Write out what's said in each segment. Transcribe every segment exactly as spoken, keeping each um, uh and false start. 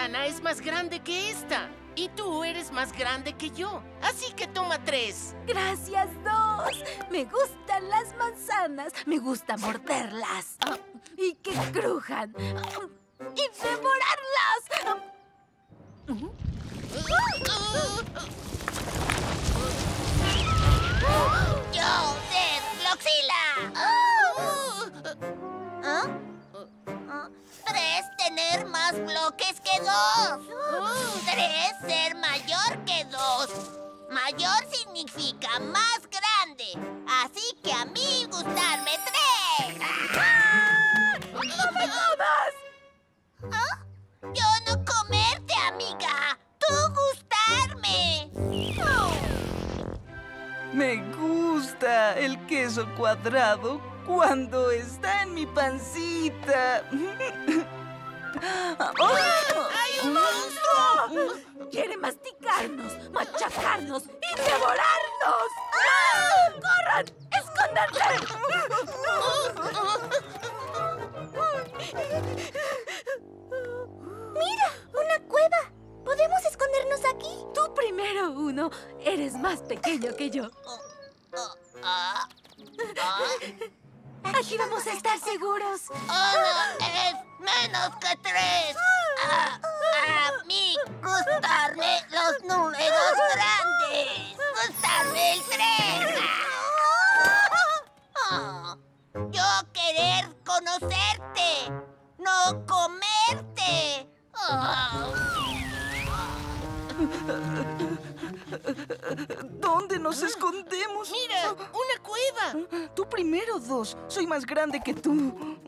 manzana es más grande que esta. Y tú eres más grande que yo. Así que toma tres. Gracias, dos. Me gustan las manzanas. Me gusta morderlas. Ah, y que crujan. Ah, y devorarlas. Ah, uh, ¡Yo, Ted, Bloxila! ¿Ah? ¿Ah? Tres, tener más bloques que dos. Tres, ser mayor que dos. Mayor significa más grande. Así que a mí gustarme tres. ¡No me comas! ¿Ah? Yo no comerte, amiga. Tú gustarme. Oh. Me gusta el queso cuadrado cuando está en mi pancita. ¡Hay un monstruo! Quiere masticarnos, machacarnos y devorarnos. ¡Ah! ¡Corran! ¡Escóndanse! ¡Mira! ¡Una cueva! ¿Podemos escondernos aquí? Tú primero, Uno. Eres más pequeño que yo. Ah, ah. Aquí vamos a estar seguros. Uno es menos que tres. A, a mí gustarme los números grandes. Gustarme el tres. Ah, yo querer conocerte, no comerte. Ah. ¿Dónde nos escondemos? ¡Mira! ¡Una cueva! Tú primero, Dos. Soy más grande que tú.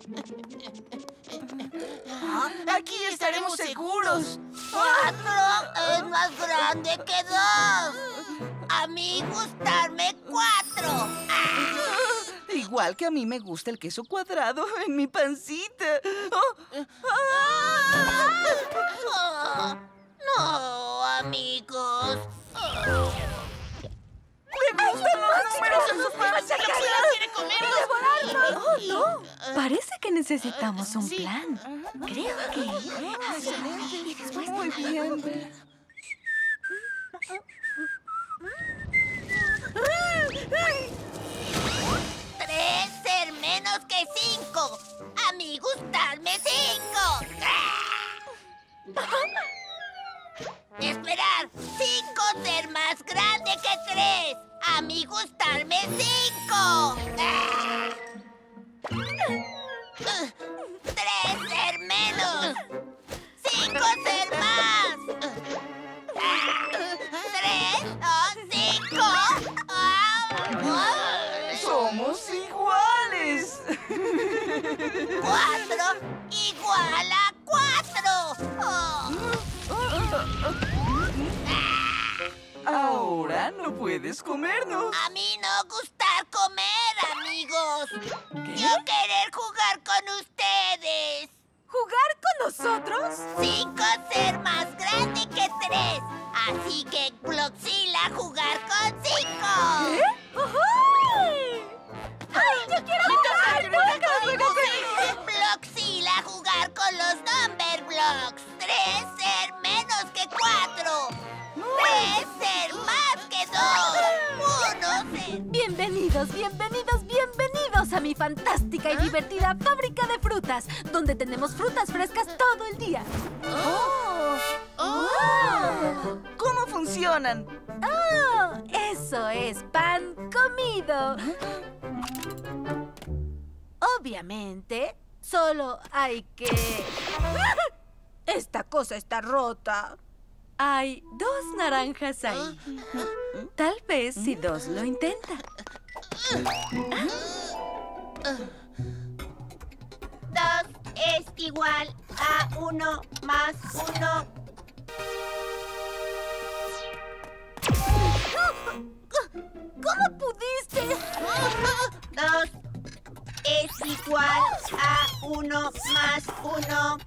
¡Aquí estaremos seguros! Cuatro es más grande que dos. A mí gustarme cuatro. Ah. Igual que a mí me gusta el queso cuadrado en mi pancita. ¡Oh! Oh, no, amigos. Oh. ¡Me gustan los números en su pancita! quiere comernos! ¡Oh, no! Parece que necesitamos un Sí. plan. Creo que... Muy bien. Tres ser menos que cinco. A mí gustarme cinco. Esperar. Cinco ser más grande que tres. A mí gustarme cinco. Tres ser menos. Cinco ser más. Tres o cinco. ¡Somos iguales! Cuatro igual a cuatro. Oh. Ahora no puedes comernos. A mí no gustar comer, amigos. Yo querer jugar con ustedes. ¿Jugar con nosotros? Cinco ser más grande que tres. Así que Bloxila jugar con cinco. ¿Eh? ¡Ujú! ¡Ay, yo quiero jugar! Bloxila jugar con los Number Blocks. Tres ser menos que cuatro. Tres ser más que dos. Uno ser... Bienvenidos, bienvenidos, bienvenidos a mi fantástica y divertida fábrica de frutas, donde tenemos frutas frescas todo el día. ¡Oh! ¡Oh! ¿Cómo funcionan? ¡Oh! Eso es pan comido. Obviamente, solo hay que... ¡Esta cosa está rota! Hay dos naranjas ahí. Tal vez si dos lo intenta. Dos es igual a uno más uno. ¿Cómo pudiste? Dos es igual a uno más uno.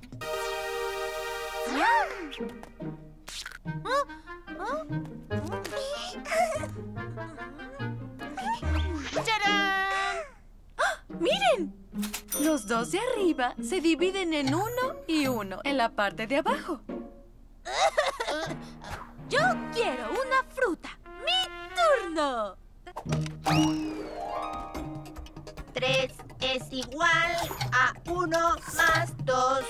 ¡Tarán! ¡Miren! Los dos de arriba se dividen en uno y uno en la parte de abajo. Yo quiero una fruta. ¡Mi turno! Tres es igual a uno más dos.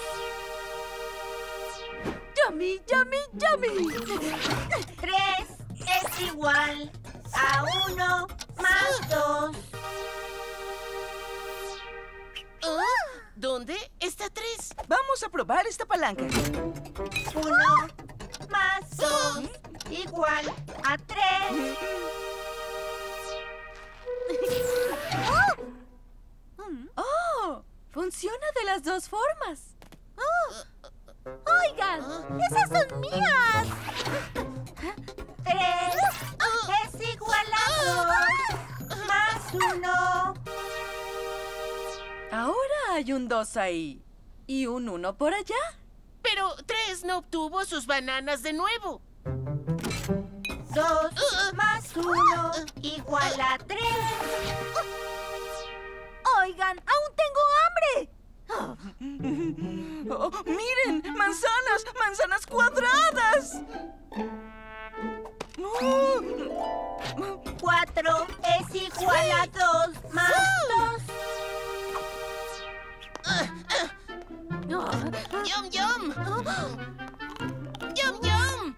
¡Yummy, yummy, yummy! Tres es igual a uno más dos. ¿Ah? ¿Dónde está tres? Vamos a probar esta palanca. Uno más dos igual a tres. ¡Oh! Funciona de las dos formas. ¡Oigan! ¡Esas son mías! Tres es igual a dos más uno. Ahora hay un dos ahí y un uno por allá. Pero tres no obtuvo sus bananas de nuevo. Dos más uno igual a tres. Oigan, aún tengo hambre. Oh, ¡miren! ¡Manzanas! ¡Manzanas cuadradas! Oh. Cuatro es igual a dos más dos. ¡Yum, yum! ¡Yum, yum!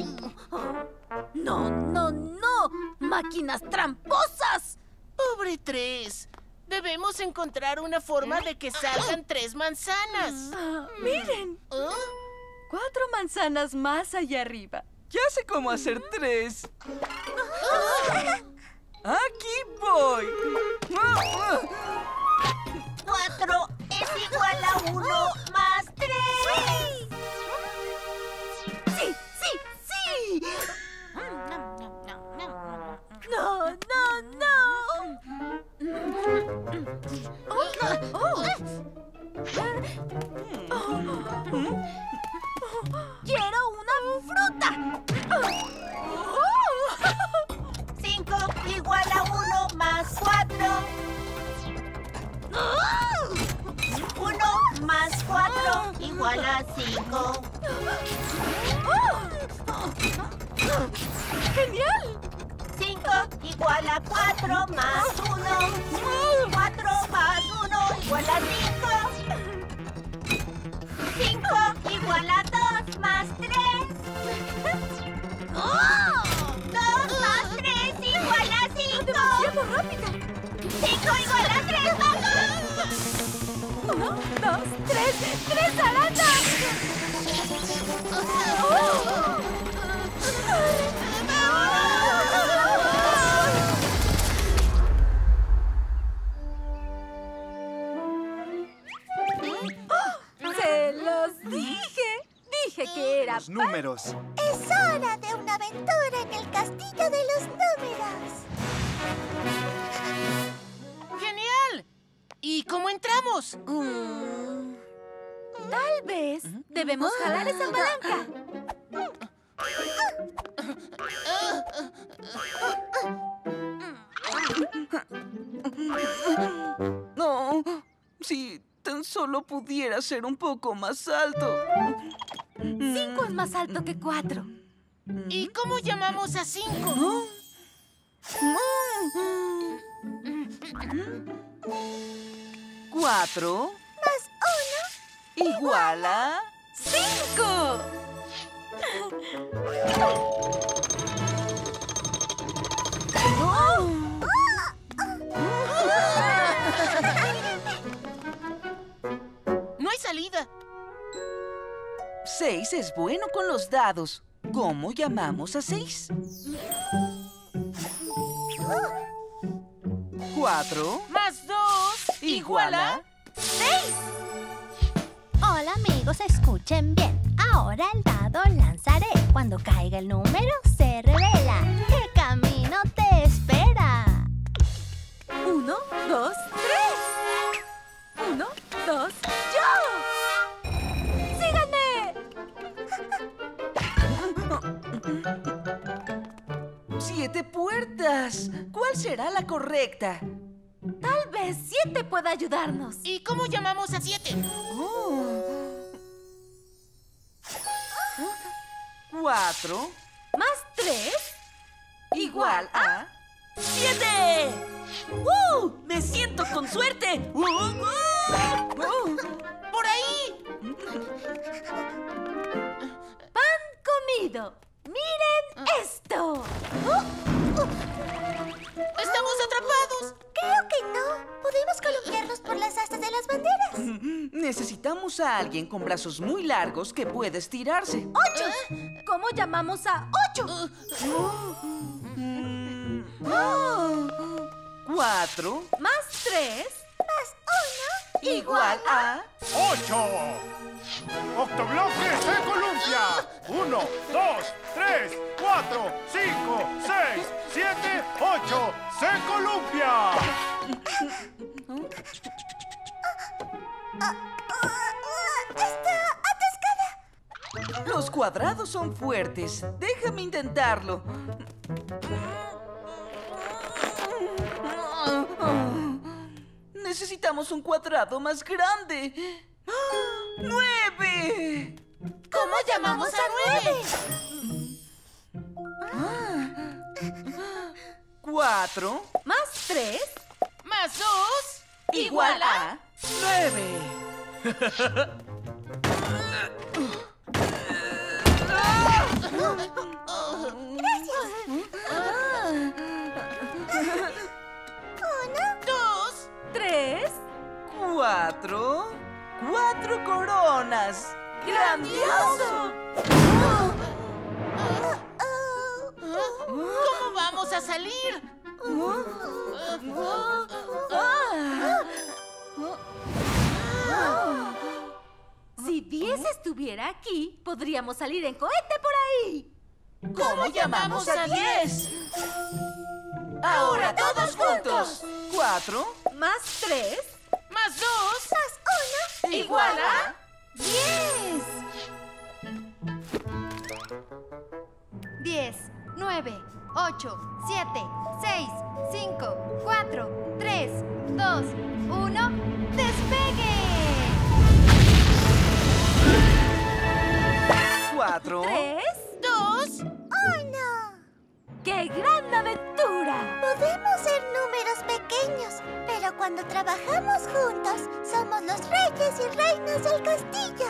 No, no, no. ¡Máquinas tramposas! ¡Pobre tres! Debemos encontrar una forma de que salgan tres manzanas. Ah, ¡miren! ¿Ah? Cuatro manzanas más allá arriba. Ya sé cómo hacer tres. ¡Aquí voy! Cuatro es igual a uno más tres. ¡Sí, sí, sí! ¡No, no, no! ¡Oh! ¡Oh! ¡Quiero una fruta! Cinco igual a uno más cuatro. Uno más cuatro igual a cinco. ¡Genial! Cinco igual a cuatro más uno. Cuatro más uno igual a cinco. Cinco igual a dos más tres. Dos más tres igual a cinco. ¡Demasiado rápido! Cinco igual a tres, vamos. ¡Uno, dos, tres! ¡Tres arandas! ¡Se los dije! Dije que era... Los números. Es hora de una aventura en el castillo de los números. ¡Genial! ¿Y cómo entramos? Mm, tal vez debemos jalar esa palanca. No, si tan solo pudiera ser un poco más alto. Cinco es más alto que cuatro. ¿Y cómo llamamos a cinco? Cuatro más uno igual a ¡Cinco! No hay salida. seis es bueno con los dados. ¿Cómo llamamos a seis? Cuatro Más dos igual a... Hola amigos, escuchen bien. Ahora el dado lanzaré. Cuando caiga el número se revela. El camino te espera. Uno, dos, tres. Uno, dos, yo. ¡Síganme! ¡Siete puertas! ¿Cuál será la correcta? Tal vez siete pueda ayudarnos. ¿Y cómo llamamos a siete? Cuatro Más tres igual a... ¡siete! ¡Uh! ¡Me siento con suerte! ¡Uh! ¡Uh! ¡Por ahí! ¡Pan comido! ¡Miren esto! ¡Estamos atrapados! Creo que no. Podemos columpiarnos por las astas de las banderas. Necesitamos a alguien con brazos muy largos que pueda estirarse. ¡Ocho! ¿Cómo llamamos a ocho? Cuatro Más tres Más uno. igual a... ¡Ocho! ¡Octobloque se columpia! ¡Uno, dos, tres, cuatro, cinco, seis, siete, ocho! ¡Se columpia! ¡Está atascada! Los cuadrados son fuertes. Déjame intentarlo. Necesitamos un cuadrado más grande. ¡Nueve! ¿Cómo llamamos a nueve? Cuatro Más tres Más dos igual a... ¡Nueve! dos. tres Cuatro... ¡Cuatro coronas! ¡Grandioso! ¿Cómo vamos a salir? Si diez estuviera aquí, podríamos salir en cohete por ahí. ¿Cómo llamamos a diez? Ahora todos juntos. Cuatro Más tres Más dos Más uno. igual a... diez. diez, nueve, ocho, siete, seis, cinco, cuatro, tres, dos, uno. ¡Despegue! Cuatro... tres. dos. ¡Oh, no! ¡Qué gran aventura! Podemos ser números pequeños, pero cuando trabajamos juntos, somos los reyes y reinas del castillo.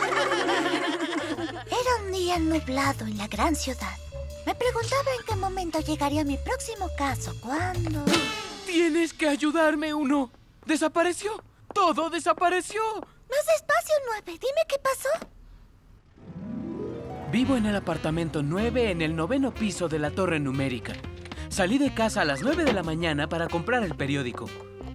Era un día nublado en la gran ciudad. Me preguntaba en qué momento llegaría mi próximo caso, cuando... Tienes que ayudarme, Uno. ¿Desapareció? ¡Todo desapareció! Más despacio, Nueve. Dime qué pasó. Vivo en el apartamento nueve en el noveno piso de la torre numérica. Salí de casa a las nueve de la mañana para comprar el periódico.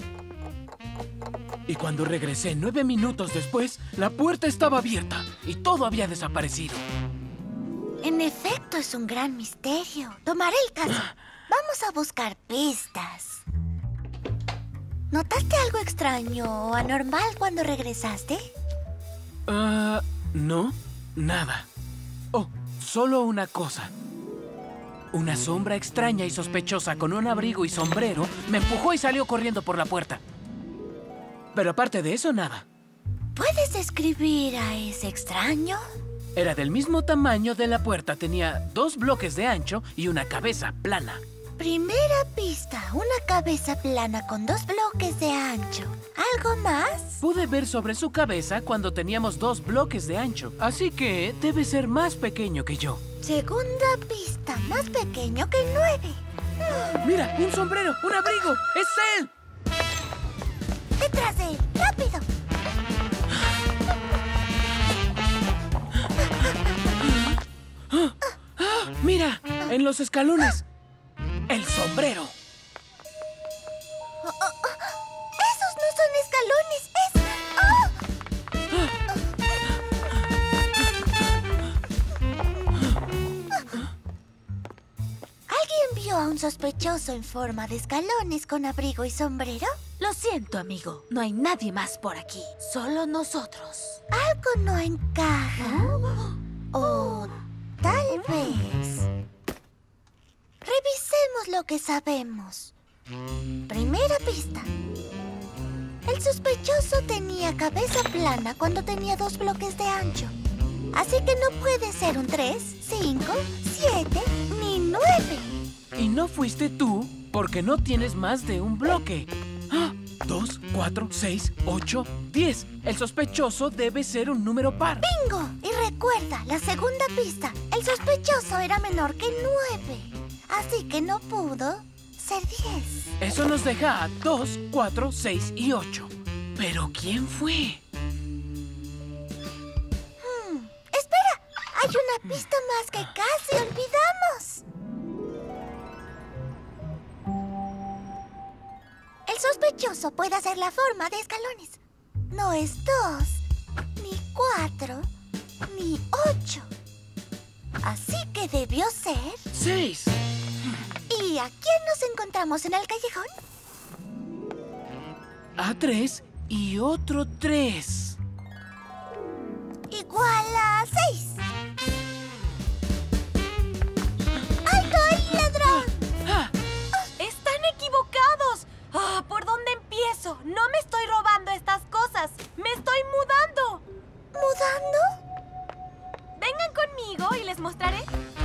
Y cuando regresé nueve minutos después, la puerta estaba abierta y todo había desaparecido. En efecto, es un gran misterio. Tomaré el caso. Vamos a buscar pistas. ¿Notaste algo extraño o anormal cuando regresaste? Ah, no, nada. Oh, solo una cosa. Una sombra extraña y sospechosa con un abrigo y sombrero me empujó y salió corriendo por la puerta. Pero aparte de eso, nada. ¿Puedes describir a ese extraño? Era del mismo tamaño de la puerta. Tenía dos bloques de ancho y una cabeza plana. Primera pista, una cabeza plana con dos bloques de ancho. ¿Algo más? Pude ver sobre su cabeza cuando teníamos dos bloques de ancho. Así que debe ser más pequeño que yo. Segunda pista, más pequeño que nueve. ¡Mira! ¡Un sombrero! ¡Un abrigo! ¡Es él! ¡Detrás de él! ¡Rápido! ¡Mira! En los escalones. ¡El sombrero! Oh, oh, oh. ¡Esos no son escalones! ¡Es... ¡Oh! ¿Alguien vio a un sospechoso en forma de escalones con abrigo y sombrero? Lo siento, amigo. No hay nadie más por aquí. Solo nosotros. Algo no encaja. O tal vez... Revisemos lo que sabemos. Primera pista. El sospechoso tenía cabeza plana cuando tenía dos bloques de ancho. Así que no puede ser un tres, cinco, siete ni nueve. Y no fuiste tú porque no tienes más de un bloque. ¡Ah! Dos, cuatro, seis, ocho, diez. El sospechoso debe ser un número par. ¡Bingo! Y recuerda, la segunda pista. El sospechoso era menor que nueve. Así que no pudo ser diez. Eso nos deja a dos, cuatro, seis y ocho. ¿Pero quién fue? Hmm, ¡Espera! Hay una pista más que casi olvidamos. El sospechoso puede hacer la forma de escalones. No es dos, ni cuatro, ni ocho. Así que debió ser... ¡Seis! ¿Y a quién nos encontramos en el callejón? A tres y otro tres. Igual a seis. ¡Alto ahí, ladrón! ¡Ah! ¡Están equivocados! Ah, ¿por dónde empiezo? No me estoy robando estas cosas. ¡Me estoy mudando! ¿Mudando? Vengan conmigo y les mostraré.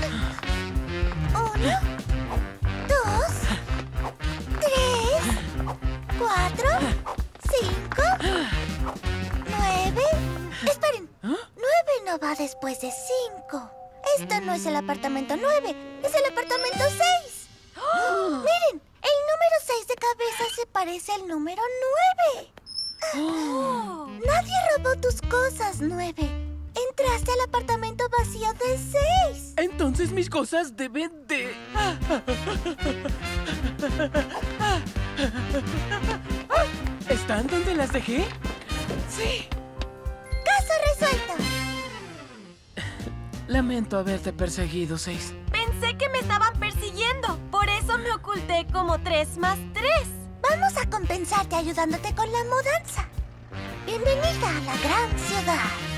Uno, dos, tres, cuatro, cinco, nueve. Esperen, nueve no va después de cinco. Esto no es el apartamento nueve, es el apartamento seis. Miren, el número seis de cabeza se parece al número nueve. Nadie robó tus cosas, nueve. Entraste al apartamento vacío de seis. Entonces mis cosas deben de... ¿Están donde las dejé? Sí. ¡Caso resuelto! Lamento haberte perseguido, Seis. Pensé que me estaban persiguiendo. Por eso me oculté como tres más tres. Vamos a compensarte ayudándote con la mudanza. Bienvenida a la gran ciudad.